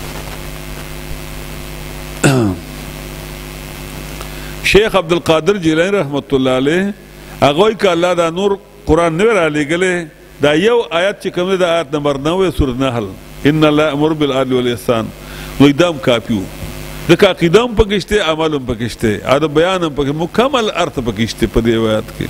شیخ عبدالقادر جیلانی رحمت الله علیه هغه وایي که الله دا نور قرآن نه وی رالیږلی دا یو آیت چې کوم دی د آیت نمبر 9 سورة نحل ان الله امر بالعدل والاحسان وایي دا هم کافي و ځکه عقیده هم پکې شته عمل هم پکې شته دا بیان هم پکې مکمل ارث پکې شته په دې آیت کې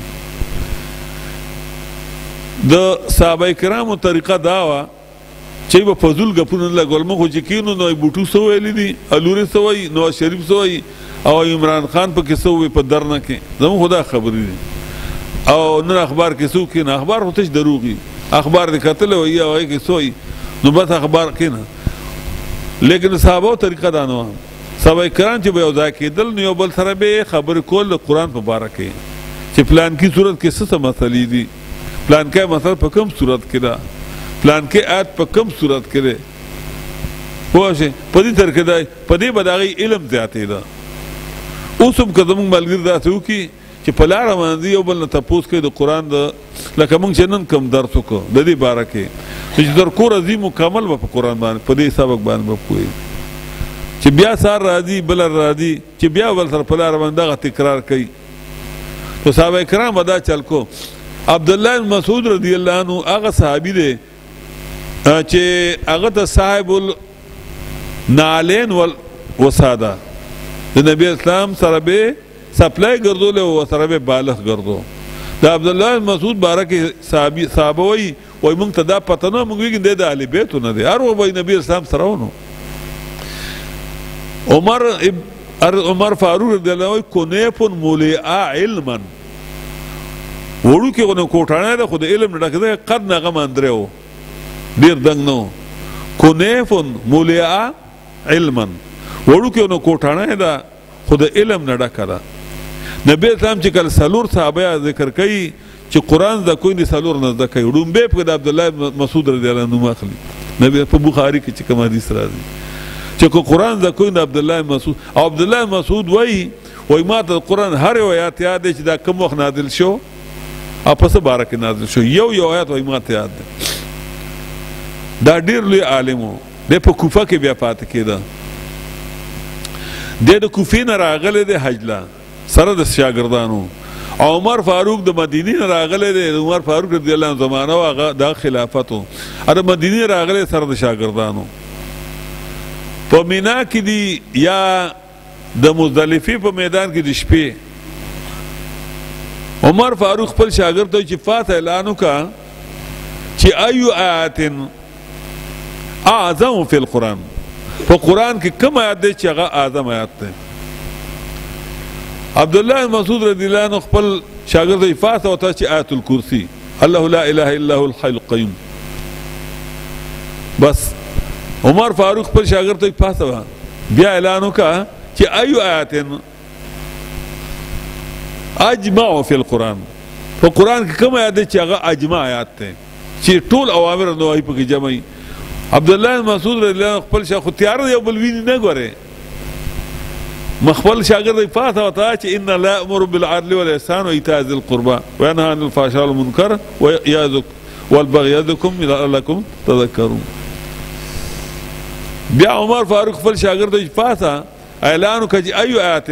د صحابه کرامو طریقه دا وه چې به فضول ګپونه نه لګول موږ خو چې کینو نو بوټو څه ویلي دي الوري څه وایي نواز شریف څه وایي او عمران خان پکې څه وایي په درنه کې زموږ خو دا خبرې دي او نن اخبار کې څوک کینه اخبار خو تش دروغ وي اخبار دې کتلی وایي او هغې کې څه وایي نو بس اخبار کینه لیکن صحابو طریقه دا نه وه صحابه کرام چې به یو ځای کېدل نو یو بل سره به خبرې کول د قرآن په باره کې چې پلانکي صورت کې څه مسلې دي پلانکی مسله په کوم صورت کې ده پلانکی آیت په کوم صورت کې دی پوه شئ په دې طریقې دی په دې به د هغې علم زیاتېده اوس هم که زموږ ملګري داسې وکړي چې په لاره باندې یو بل نه تپوس کوي د قرآن د لکه موږ چې نن کوم درس وکړو د دې باره کې چې تر کوره ځي مکمل به په قرآن باندې په دې سبق باندې به پوهېږي چې بیا سهار راځي بله راځي چې بیا بل سره په لاره باندې دغه تکرار کوي نو صحابه کرام به دا چل کو عبدالله بن مسعود رضی الله عنه هغه صحابي دی چې هغه ته صاحب النعلین والوساده د نبی اسلام سره به سپلای ګرځول او سره به بالغ ګرځو د عبدالله بن مسعود باره کې صحابه وایي موږ ته دا پته نه موږ وایي دی د اهل بیتو نه دی هر وایي نبی اسلام سره ونو عمر فاروق رضی الله عنه کنیف ملئا علما وړو کې غو کوټانه ده خو د علم نه ډک دی قد نغه ماندره و ډېر دنګ نه کنیف ملئا علما وړو کې نو کوټانه ده خو د علم نه ډکه ده نبی اسلام چې کله څلور صحابه ذکر کوي چې قرآن زده کوي د څلور نه زده کوي ړومبی پکې د عبدالله مسعود رضی الله عنه اخلي نبی په بخاري کې چې کوم حدیث راځي چې قرآن زده کوي د عبدالله مسعود او عبدالله مسعود وایي ما ته قرآن هر یو آیات یاد دی چې دا کوم وخت نازل شو او په څه باره کې نازل شو یو آیات وایي ما ته یاد دی دا ډېر لوی عالم و دی په کوفه کې بیا پاتې کېده دی د کوفې نه راغلی دی حج له سره د شاګردانو او عمر فاروق د مدینې نه راغلی دی عمر فاروق رضی الله عنه زمانه و هغه دا خلافت و د مدینې راغلی سره د شاګردانو په مینا کې دي یا د مزدلفې په میدان کې د شپې عمر فاروق خپل شاګرد ته چې فاتح اعلان وکړه چې ایو آیات اعظم فی القرآن په قرآن کې کوم آیات دی چې هغه اعظم آیات دی عبدالله مسعود رضی الله عنه خپل شاګرد ته فاتح وته چې آیت الکرسی الله لا اله الا هو الحي القیوم بس عمر فاروق خپل شاګرد ته فاتح بیا اعلان وکړه چې ایو آیات اجمع فی القرآن په قرآن کې کوم آیات دی چې هغه اجمع آیات دی چې ټول اوامر او نواهی پکې جمع وي عبدالله مسعود رضی الله عنه خپل خو تیار دی یو بل ویني نه ګورې مخبل شاګرد فاتح وته چې ان لا امر بالعدل والاحسان وايتاء ذي القربى وينهى عن الفحشاء والمنكر ويعظكم والبغي يعظكم لعلكم تذكرون بیا عمر فاروق خپل شاګرد فاتح اعلان وکړي ایو آیات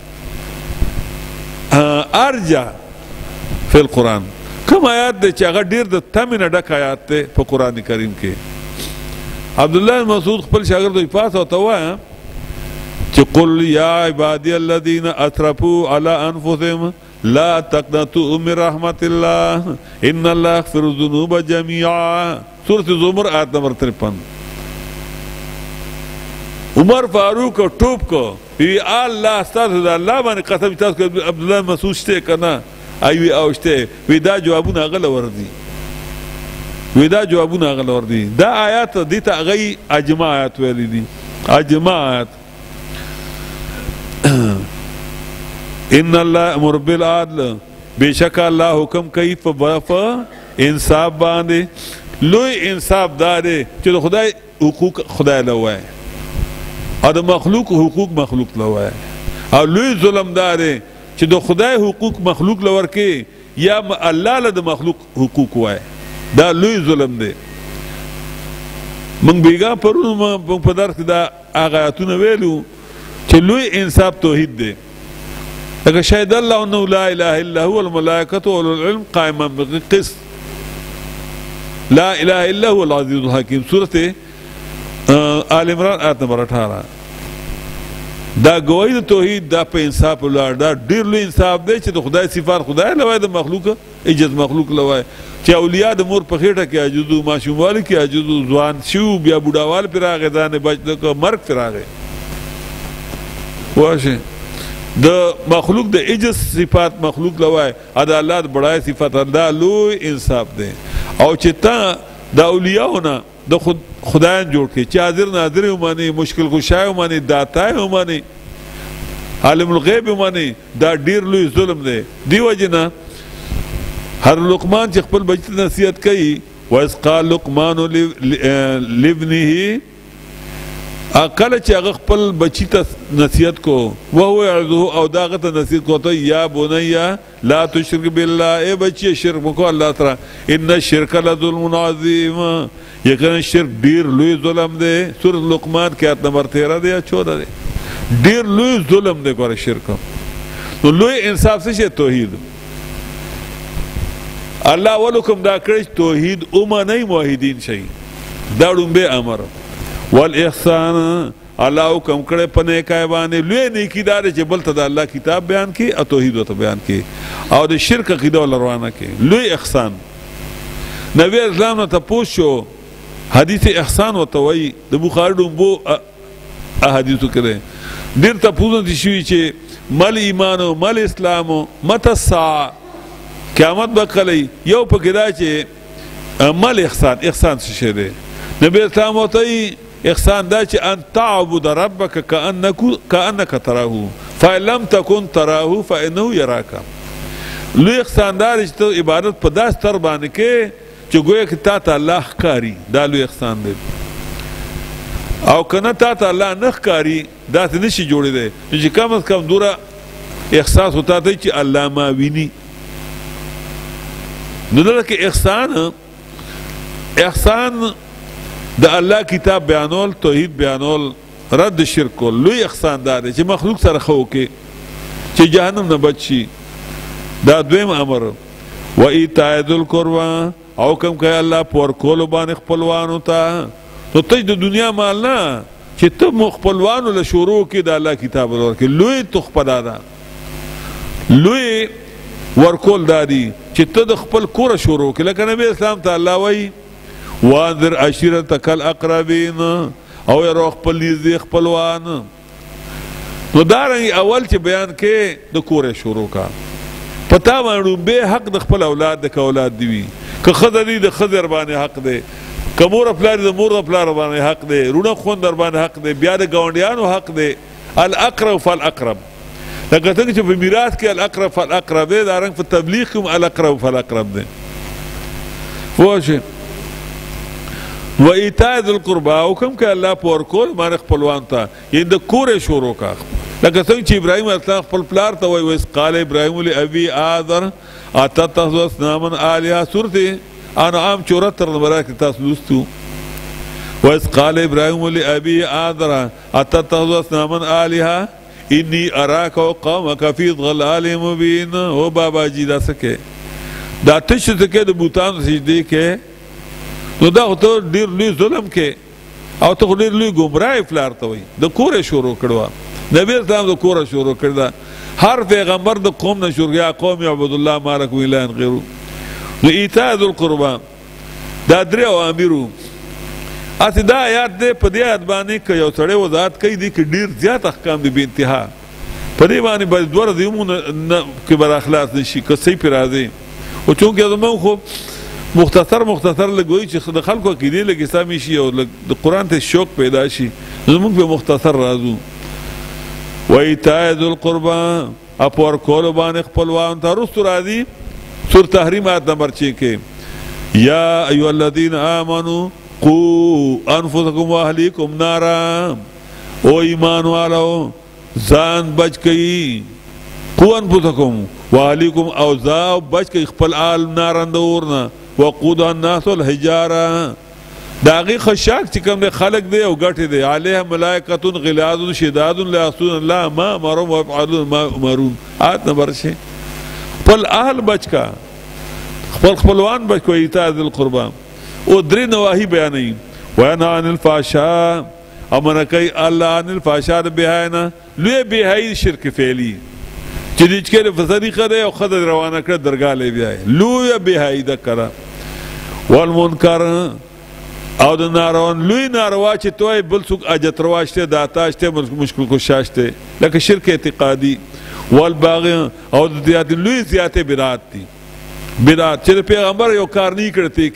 ارجع فی القرآن کوم آیات دی چې هغه ډېر د تمې نه ډک آیات دی په قرآن کریم کې عبدالله مسعود خپل شاګرد فاتح ورته ووایه چې قل یا عبادی الذین اسرفوا علی انفسهم لا تقنطوا من رحمت الله ان الله یغفر الذنوب جميعا سورۃ زمر آیت نمبر 53 عمر فاروق ټوپ کو وی الله استغفر الله باندې قسم تاسو عبدالله مسعود شته کنه ایوی او شته وی دا جوابونه غل وردی دا آیات دي ته غي اجماع آیات ویل دي اجماع آیات ان الله امر بالعدل بشک الله حکم کوي په انصاف باندې لوی انصاف دار چې خدای حقوق خدای لوي او د مخلوق حقوق مخلوق لوي او لوی ظلم دار چې د خدای حقوق مخلوق لور کې یا الله له د مخلوق حقوق وای دا لوی ظلم دی موږ بیګا پرون په درس کې دا هغه آیاتونه ویلو چې لوی انصاف توحید دی لکه شهد الله انه لا اله الا هو الملائکة واولو العلم قائما بالقسط لا اله الا هو العزیز الحکیم سورت آل عمران آیت نمبر 18 دا گواہی د توحید دا په انصاف ولاړ دا ډیر لوی انصاف دی چې د خدای صفات خدای لوای د مخلوق عجز مخلوق لوای چې اولیاء د مور په خېټه کې عجزو ماشوموالي کې عجزو ځوان شو بیا بوډاوال پر راغی ځان بچ د مرګ پر راغی واشه د مخلوق د عجز صفات مخلوق لوای ادا الله د بڑای صفات الله لوی انصاف دی او چې تا د اولیاءونه د خدایان جوړ کې چې حاضر ناظر وماني مشکل کشای وماني داتای وماني عالم الغیب وماني دا ډیر لوی ظلم دی دی وجنه هر لقمان چې خپل بچی نصیحت کوي وَإِذْ قَالَ لُقْمَانُ لِابْنِهِ کله چې هغه خپل بچی ته نصیحت کو وهو يعظه او دا هغه ته نصیحت کوته یا بنیا لا تشرک بالله ای بچی شرک مکو الله تعالی ان الشرک لظلم عظیم یقینا شرک ډیر لوی ظلم دی سورۃ لقمان کې آیت نمبر 13 دی یا 14 دی ډیر لوی ظلم دی ګوره شرک نو لوی انصاف څه توحید الله ولکم دا کړی توحید اومنه موحدین شي دا ډومبه امر والاحسان الله حکم کړی په نیکای باندې لوی نیکی دار چې بل ته د الله کتاب بیان کی او توحید ته بیان کی او د شرک عقیده ولروانه کی لوی احسان نبی اسلام ته پوښو حدیث احسان وتوي د بخاری ډومبو احادیثو کړي ډیر ته پوښتنه دي چې مل ایمان او مل اسلام مت الساعه قیامت به کله یو پکې دا چې مل احسان څه شی دی نبی اسلام وتوي احسان دا چې ان تعبد ربك كأنك تراه فإن لم تكن تراه فإنه يراك لوی احسان دار چې ته عبادت په داس تر باندې کې چې ګویا کې تا ته الله ښکاري دا لوی احسان دی او کنه تا ته الله نه ښکاري داسې نشي جوړېدی چې کم از کم دوره احساس وتا دی چې الله ما ویني نو دلته کې احسان د الله کتاب بیانول توحید بیانول رد شرک کول لوی احسان دار دی چې مخلوق سره خو کې چې جهنم نه بچ شي دا دویم امر و ایتاء ذی القربى او کم کوي الله پور کول باندې خپلوانو ته نو ته د دنیا مال نه چې ته خپلوانو له شروع کې د الله کتاب ورکې لوی تخپه ده لوی ورکول دادي چې ته د خپل کور شروع کې لکه نبی اسلام ته الله وایي وانذر عشیرتک الاقربین او یې خپل نږدې خپلوان نو دارنګې اول چې بیان کې د کور شروع کا پتا باندې به حق د خپل اولاد د اولاد دی وي که ښځه دی د ښځې باندې حق دی که مور پلار د مور پلار باندې حق دی رونه خوند در باندې حق دی بیا د ګاونډیانو حق دی الاقرب فالاقرب لکه څنګه چې په میراث کې الاقرب فالاقرب دی دارنګ په تبلیغ کې الاقرب فالاقرب دی پوه شئ و ایتاء ذی القربى او کوم کې الله پور کول باندې خپلوان ته یې د کورې شروع کا لکه څنګه چې ابراهیم اسلام خپل پلار ته وایي وایي قال ابراهیم لابي آذر اتتخذ اصناما آلهة سورت انعام 74 نمبر کې تاسو لوستو وایي قال ابراهیم لابي آذر اتتخذ اصناما آلهة انی اراک قومک فی ضلال مبین او بابا جی دا سکے دا تش سکے د بوتانو سجدی کې نو دا خو ته ډېر لوی ظلم کې او ته خو ډېر لوی ګمراه پلار ته وایي د کوره شروع کړو نبی اسلام د کوره شروع کړ دا هر پیغمبر د قوم نه شروع یا قوم عبد الله ما لكم اله غیره نو ایتاء ذی القربى دا درې اوامرو اته دا آیات دې په دې آیات باندې که یو سړی وضاحت کوي دي کې ډېر زیات احکام دي بې انتها په دې باندې باید دوه ورځې کې به راخلاص نه شي که صحیح پرې راځي خو چونکې زموږ خو مختصر لګوي چې د خلکو عقیدې لږ سمې شي او د قرآن ته شوق پیدا شي زموږ به مختصر راځو و ایتاء ذی القربى اپ ورکولو باندې خپلوان ته وروستو راځي سورۃ تحریم آیت نمبر 6 کې یا ایها الذین آمنوا قوا انفسکم واهلیکم نارا او ایمان والو ځان بچ کئ قوا انفسکم واهلیکم او ځا بچ کئ خپل آل نارن د اور نه وقودها الناس والحجاره د هغې خشاک چې کوم دی خلق دی او ګټې دی علیها ملائکة غلاظ شداد لا یعصون الله ما امرهم ویفعلون ما یؤمرون آیت نمبر 6 خپل اهل بچ کا خپل خپلوان بچ کو ایتاء ذی القربی او درې نواهی بیانوي وینهی عن الفحشاء او منع کوي الله عن الفحشاء د بېحیایي نه لوی بېحیایي شرک فعلي چې دې چې کله طریقه دی او ښځه روانه کړه درګاه لی بیایي لویه بېحیایي ده کره والمنکر او د ناروان لوی ناروا چې توی بل څوک اجت روا شته داتا شته مشکل کشا شته لکه شرک اعتقادي والباغی او د زیات لوی زیاتې بدعت دي بدعت چې پیغمبر یو کار نه کړی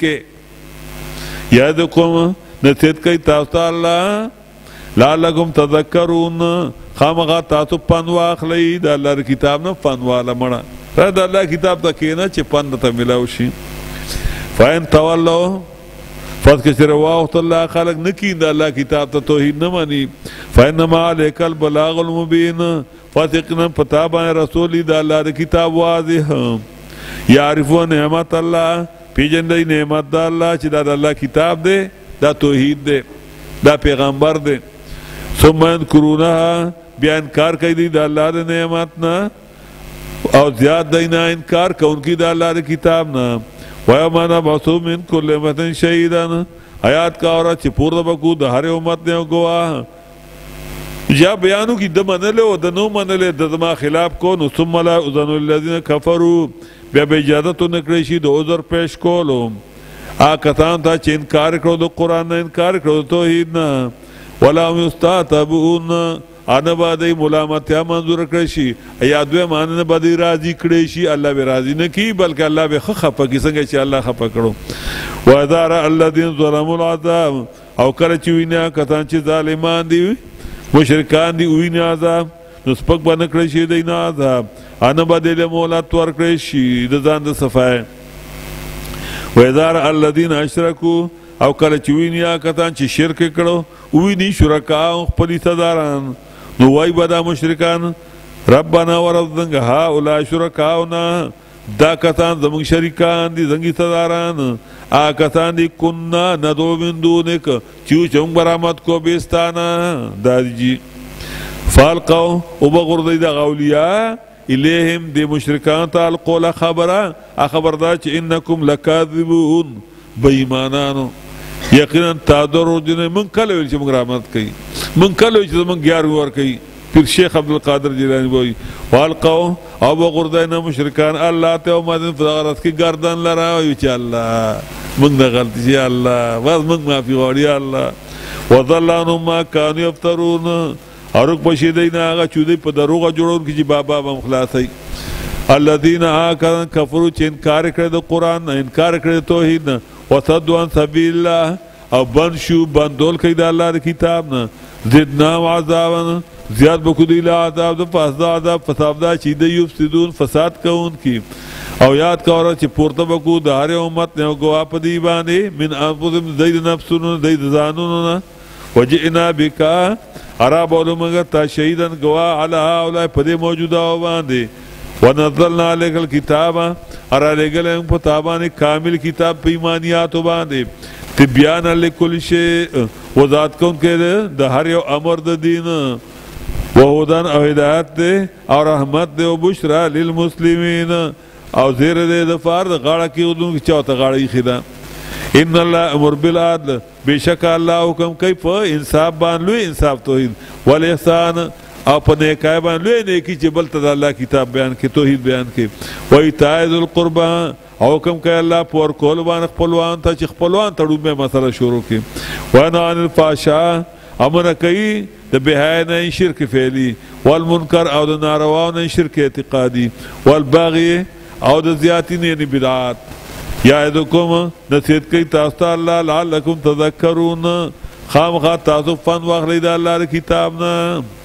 کې یاد کوم نصیحت کوي تاسو ته الله لعلکم تذکرون خامخا تاسو پند واخلئ د الله کتاب نه پند واله مړه د الله کتاب ته کښېنه چې پند ته ملاو شي فإن تولوا فس که چرا واخت الله خلق نکی دا اللہ کتاب تا توحید نمانی فإنما علیک البلاغ المبین فاسقنا پتابان رسولی دا اللہ دا کتاب واضح یعرفو نعمت اللہ پیجن دی نعمت دا اللہ چی دا اللہ کتاب دے دا توحید دے دا پیغمبر دے ثم انکرونها بیا انکار کئی دی دا اللہ دا نعمتنا او زیاد دینا انکار کونکی دا اللہ دا کتابنا وَيَوْمَ نَبْعَثُ مِنْ كُلِّ أُمَّةٍ شَهِيدًا آیات کا عورت چې پورته بکو د هر امت نه گواه یا بیانو کی د منلې او د نو منلې د ما خلاف کو نو ثم لا اذن الذين كفروا بیا به اجازه تو نکړي شي د عذر پیش کولو کسان ته چې انکار کړو د قرآن نه انکار کړو د توحید نه ولا هم یستعتبون انا باندې ملامتیا منظور کړی شي یا دوی ماننه باندې راضي کړی شي الله به راضي نه کی بلکې الله به خفه کی څنګه چې الله خفه کړو وذار الذين ظلموا العذاب او کله چې وینا کسان چې ظالمان دي مشرکان دي وینا عذاب نو سپک باندې کړی شي د نه عذاب انا باندې له مولات ور کړی شي د ځان د صفای وذار الذين اشركوا او کله چې وینا کسان چې شرک کړو ویني شرکا خپل صداران نو وای بدا مشرکان ربنا ورزقنا هؤلاء شرکاؤنا دا کسان زمون شریکان دي زنګي صداران کسان دي کنا ندعو من دونک چیو چون برامت کو بیستانا دادی فالقو او بغردی دا غولیا الیهم دی مشرکان تا القول خبردار چه انکم لکاذبون بیمانانو یقینا تادرو جنه من کله ویل چې موږ رحمت کوي من کله چې موږ ګیار ور کوي پیر شیخ عبدالقادر جیلانی وایي والقو او بغردینا مشرکان الله ته او مدن فغرت کی گردن لرا وي چې الله موږ نه غلطي شي الله واز موږ معافي غواړي الله وظلانهم ما كانوا يفترون اروک بشیدینا هغه چودي په دروغه جوړون کې چې بابا بم خلاصي الذين كفروا چې انکار کړ د قران انکار کړ توحید وصدوا عن سبيل الله او بنشو بندول کئی دا اللہ دا کتاب نا زدناهم عذابا زیاد بکو دیلا عذاب دا فاسد عذاب فساد دا چیده یفسدون فساد کون کی او یاد کا عورت چی پورتا بکو دا ہر امت نے گواہ پا دی باندے من انفسهم دید نفسون دید زانون وجئنا بکا عراب علم اگر تا شہیدن گواہ علا اولائی پدے موجودہ ہو باندے ونزلنا علیک الكتابا ارا لگل ان پتابان کامل کتاب پیمانیاتو باندے تبیان لکل شیء وذات کون کے دا ہر یو امر دا دین وہدن او ہدایت دے اور رحمت دے و بشرا للمسلمین او زیر دے دفار دا غاڑا کی ادون کی چاوتا غاڑی خدا ان اللہ امر بالعدل بے شک اللہ حکم کئی پا انصاف بان لوی انصاف توحید والاحسان او پا نیکای بان لوی نیکی چی بلتا دا اللہ کتاب بیان کے توحید بیان کے وَإِيتَاءِ ذِي الْقُرْبَى او حکم کئی اللہ پور کول بان خپلوان تا چی خپلوان تا ڈوب میں مسئلہ شروع کی وَنَا عَنِ الْفَاشَا امن کئی دا بہائی نئی شرک فعلی والمنکر او دا نارواو نئی شرک اعتقادی والباغی او دا زیادی نئی بدعات یعدکم نصیحت کئی تاستا اللہ لعلکم تذکرون خام خواہ تاسو فن واخلی دا اللہ دا کتابنا